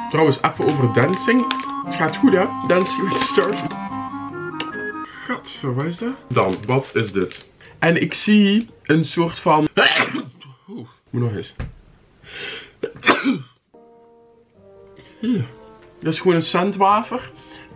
Trouwens, even over dancing. Het gaat goed, hè? Dancing with the Stars. Gadver, wat is dat? Dan, wat is dit? En ik zie een soort van... Moet nog eens. Hier. Dat is gewoon een centwafer.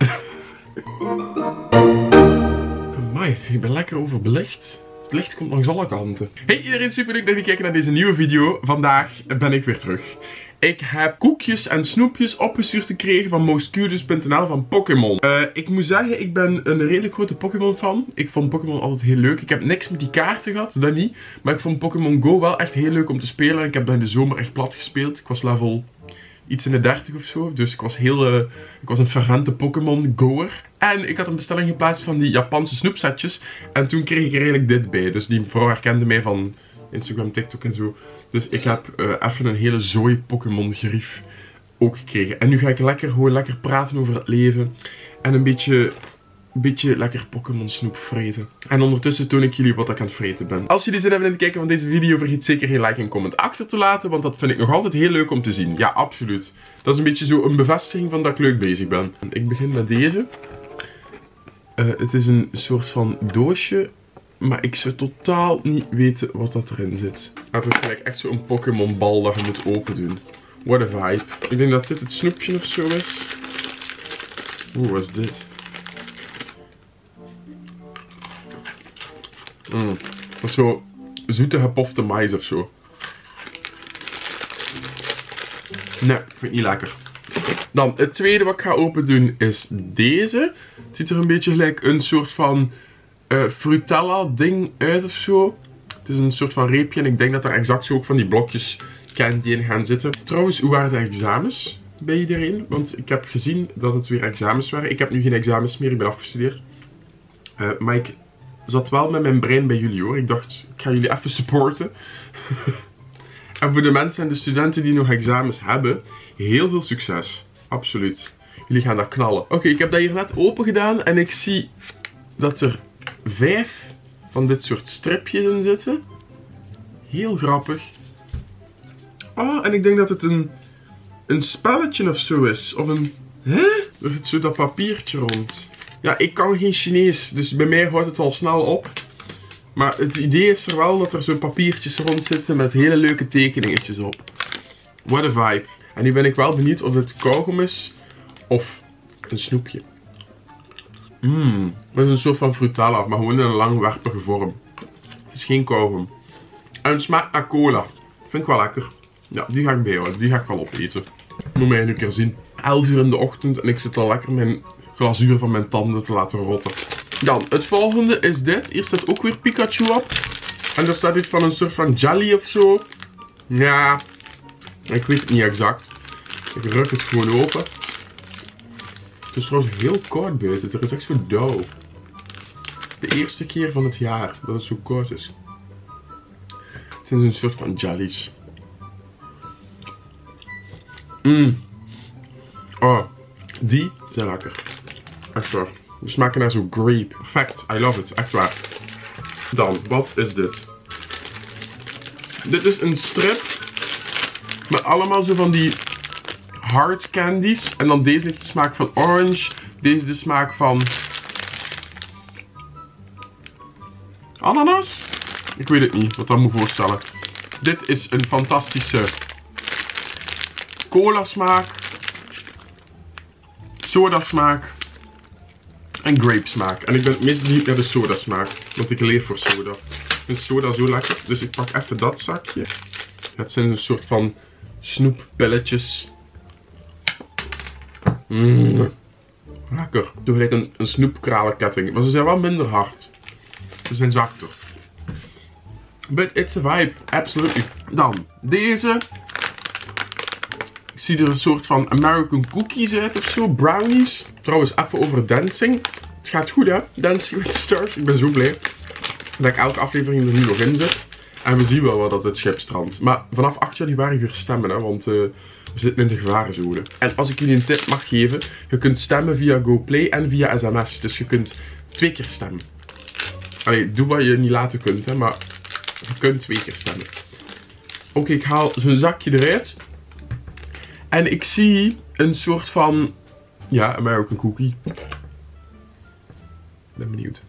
Amai, ik ben lekker overbelicht. Het licht komt langs alle kanten. Hey iedereen, super leuk dat jullie kijken naar deze nieuwe video. Vandaag ben ik weer terug. Ik heb koekjes en snoepjes opgestuurd gekregen van mostcurious.nl van Pokémon. Ik moet zeggen, ik ben een redelijk grote Pokémon fan. Ik vond Pokémon altijd heel leuk. Ik heb niks met die kaarten gehad, dat niet. Maar ik vond Pokémon Go wel echt heel leuk om te spelen. Ik heb dat in de zomer echt plat gespeeld. Ik was level iets in de 30 of zo. Dus ik was een fervente Pokémon goer. En ik had een bestelling geplaatst van die Japanse snoepsetjes. En toen kreeg ik er eigenlijk dit bij. Dus die vrouw herkende mij van Instagram, TikTok en zo. Dus ik heb even een hele zooi Pokémon gerief ook gekregen. En nu ga ik gewoon lekker praten over het leven. En een beetje lekker Pokémon snoep vreten. En ondertussen toon ik jullie wat ik aan het vreten ben. Als jullie zin hebben in het kijken van deze video, vergeet zeker geen like en comment achter te laten. Want dat vind ik nog altijd heel leuk om te zien. Ja, absoluut. Dat is een beetje zo een bevestiging van dat ik leuk bezig ben. Ik begin met deze. Het is een soort van doosje. Maar ik zou totaal niet weten wat dat erin zit. Het is gelijk echt zo'n Pokémon bal dat je moet open doen. What a vibe. Ik denk dat dit het snoepje of zo is. Oeh, wat is dit? Dat is zo zoete gepofte mais of zo. Nee, ik vind het niet lekker. Dan, het tweede wat ik ga open doen is deze. Het ziet er een beetje gelijk een soort van Frutella ding uit of zo. Het is een soort van reepje en ik denk dat er exact zo ook van die blokjes candy in gaan zitten. Trouwens, hoe waren de examens bij iedereen? Want ik heb gezien dat het weer examens waren. Ik heb nu geen examens meer, ik ben afgestudeerd. Maar ik zat wel met mijn brein bij jullie hoor. Ik dacht, ik ga jullie even supporten. En voor de mensen en de studenten die nog examens hebben, heel veel succes. Absoluut. Jullie gaan daar knallen. Oké, ik heb dat hier net open gedaan en ik zie dat er 5 van dit soort stripjes in zitten. Heel grappig. Oh, en ik denk dat het een spelletje of zo is. Of een... Hè? Er zit zo dat papiertje rond. Ja, ik kan geen Chinees, dus bij mij houdt het al snel op. Maar het idee is er wel dat er zo papiertjes rond zitten met hele leuke tekeningetjes op. What a vibe. En nu ben ik wel benieuwd of het kauwgom is of een snoepje. Dat is een soort van Frutella, maar gewoon in een langwerpige vorm. Het is geen kauwgom. En het smaakt naar cola. Vind ik wel lekker. Ja, die ga ik bijhouden. Die ga ik wel opeten. Moet mij nu een keer zien. 11 uur in de ochtend en ik zit al lekker mijn glazuur van mijn tanden te laten rotten. Dan, het volgende is dit. Hier staat ook weer Pikachu op. En daar staat iets van een soort van jelly of zo. Ja, ik weet het niet exact. Ik ruk het gewoon open. Het is trouwens heel koud buiten. Het is echt zo dauw. De eerste keer van het jaar dat het zo koud is. Het zijn een soort van jellies. Oh, die zijn lekker. Echt waar. Die smaken naar zo grape. Perfect. I love it. Echt waar. Dan, wat is dit? Dit is een strip. Met allemaal zo van die hard candies. En dan deze heeft de smaak van orange. Deze de smaak van ananas? Ik weet het niet wat dat moet voorstellen. Dit is een fantastische cola smaak. Soda smaak. En grape smaak. En ik ben het meest benieuwd naar de soda smaak. Want ik leef voor soda. Ik vind soda zo lekker. Dus ik pak even dat zakje. Het zijn een soort van snoeppilletjes. Lekker. Zo gelijk een snoepkralenketting. Maar ze zijn wel minder hard. Ze zijn zachter. But it's a vibe. Absolutely. Dan deze. Ik zie er een soort van American cookies uit of zo. Brownies. Trouwens, even over dancing. Het gaat goed hè. Dancing with the Stars. Ik ben zo blij dat ik elke aflevering er nu nog in zit. En we zien wel wat dat het schip strandt. Maar vanaf 8 januari weer stemmen hè. Want we zitten in de gevarenzone. En als ik jullie een tip mag geven. Je kunt stemmen via GoPlay en via sms. Dus je kunt 2 keer stemmen. Allee, doe wat je niet laten kunt hè. Maar je kunt 2 keer stemmen. Oké, ik haal zo'n zakje eruit. En ik zie een soort van... Ja, American cookie. Ben benieuwd.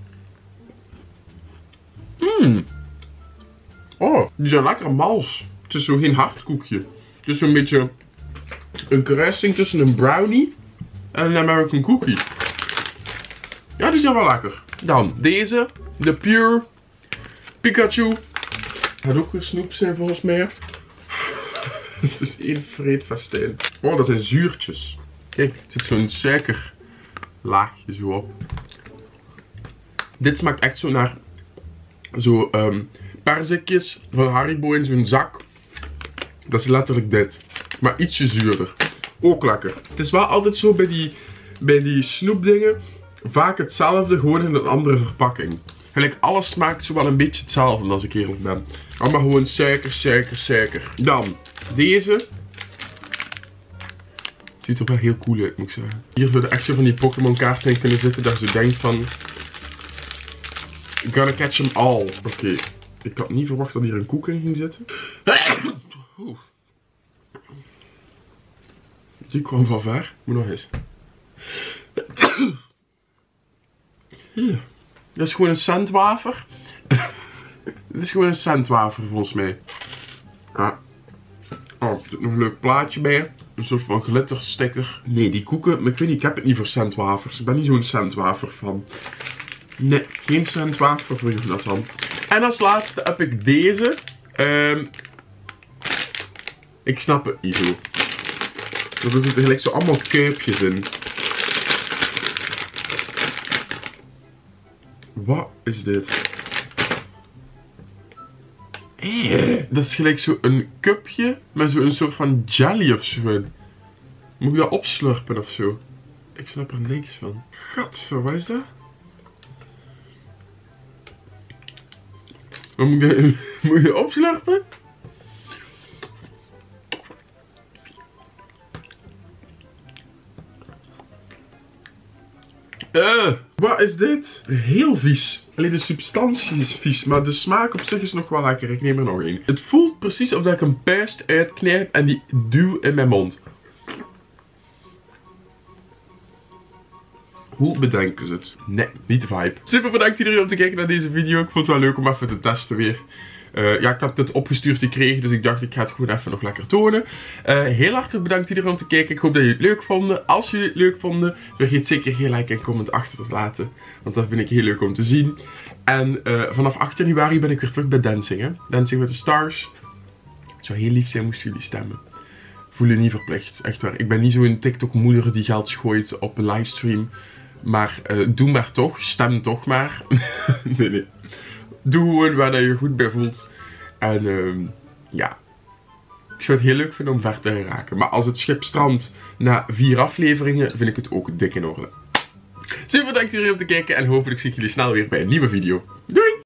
Oh, die zijn lekker mals. Het is zo geen hard koekje. Het is zo'n beetje een kruising tussen een brownie en een American cookie. Ja, die zijn wel lekker. Dan deze. De Pure Pikachu. Gaat ook weer snoep zijn volgens mij. Het is één vreedfestijn. Oh, dat zijn zuurtjes. Kijk, er zit zo'n suikerlaagje zo op. Dit smaakt echt zo naar zo perzikjes van Haribo in zo'n zak. Dat is letterlijk dit. Maar ietsje zuurder. Ook lekker. Het is wel altijd zo bij die snoepdingen. Vaak hetzelfde, gewoon in een andere verpakking. Gelijk alles smaakt zo wel een beetje hetzelfde als ik eerlijk ben. Allemaal gewoon suiker, suiker, suiker. Dan deze. Ziet er wel heel cool uit, moet ik zeggen. Hier zouden echt zo van die Pokémon kaarten in kunnen zitten. Dat je denkt van... Gonna catch them all. Oké. Ik had niet verwacht dat hier een koek in ging zitten. Die kwam van ver. Moet nog eens. Hier. Dat is gewoon een centwafer. Dit is gewoon een centwafer volgens mij. Ah. Oh, er zit nog een leuk plaatje bij. Een soort van glittersticker. Nee, die koeken. Maar ik weet niet, ik heb het niet voor centwafers. Ik ben niet zo'n centwafer van. Nee, geen centwafer voor Jonathan. En als laatste heb ik deze. Ik snap het niet zo. Er zitten gelijk zo allemaal kuipjes in. Wat is dit? Dat is gelijk zo een cupje met zo'n soort van jelly of zo in. Moet ik dat opslurpen of zo? Ik snap er niks van. Gadver, wat is dat? Moet je opslurpen? Wat is dit? Heel vies. Alleen de substantie is vies, maar de smaak op zich is nog wel lekker. Ik neem er nog één. Het voelt precies of ik een puist uitknijp en die duw in mijn mond. Hoe bedenken ze het? Nee, niet de vibe. Super bedankt iedereen om te kijken naar deze video. Ik vond het wel leuk om even te testen weer. Ja, ik had dit opgestuurd gekregen, dus ik dacht ik ga het gewoon even nog lekker tonen. Heel hartelijk bedankt iedereen om te kijken. Ik hoop dat jullie het leuk vonden. Als jullie het leuk vonden, vergeet zeker geen like en comment achter te laten. Want dat vind ik heel leuk om te zien. En vanaf 8 januari ben ik weer terug bij Dancing. Hè? Dancing with the Stars. Het zou heel lief zijn moesten jullie stemmen. Voel je niet verplicht, echt waar. Ik ben niet zo'n TikTok moeder die geld gooit op een livestream. Maar doe maar toch, stem toch maar. Nee. Doe gewoon waar je goed bij voelt. En ja. Ik zou het heel leuk vinden om ver te geraken. Maar als het schip strandt na 4 afleveringen, vind ik het ook dik in orde. Super bedankt iedereen om te kijken. En hopelijk zie ik jullie snel weer bij een nieuwe video. Doei!